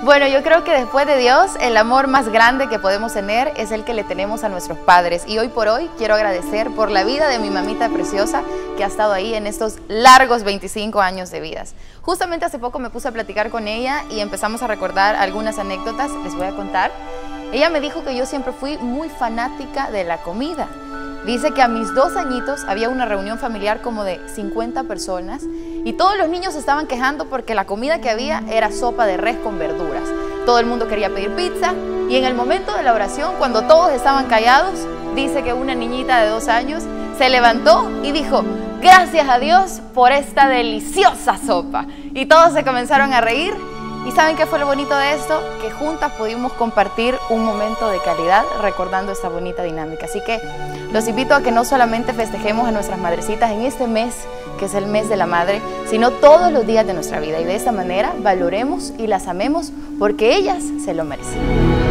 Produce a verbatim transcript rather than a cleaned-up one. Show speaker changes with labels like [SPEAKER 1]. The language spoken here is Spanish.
[SPEAKER 1] Bueno, yo creo que después de Dios, el amor más grande que podemos tener es el que le tenemos a nuestros padres. Y hoy por hoy quiero agradecer por la vida de mi mamita preciosa que ha estado ahí en estos largos veinticinco años de vidas. Justamente hace poco me puse a platicar con ella y empezamos a recordar algunas anécdotas, les voy a contar. Ella me dijo que yo siempre fui muy fanática de la comida. Dice que a mis dos añitos había una reunión familiar como de cincuenta personas y todos los niños se estaban quejando porque la comida que había era sopa de res con verduras. Todo el mundo quería pedir pizza y en el momento de la oración, cuando todos estaban callados, dice que una niñita de dos años se levantó y dijo: gracias a Dios por esta deliciosa sopa. Y todos se comenzaron a reír. ¿Y saben qué fue lo bonito de esto? Que juntas pudimos compartir un momento de calidad recordando esta bonita dinámica. Así que los invito a que no solamente festejemos a nuestras madrecitas en este mes, que es el mes de la madre, sino todos los días de nuestra vida. Y de esta manera valoremos y las amemos porque ellas se lo merecen.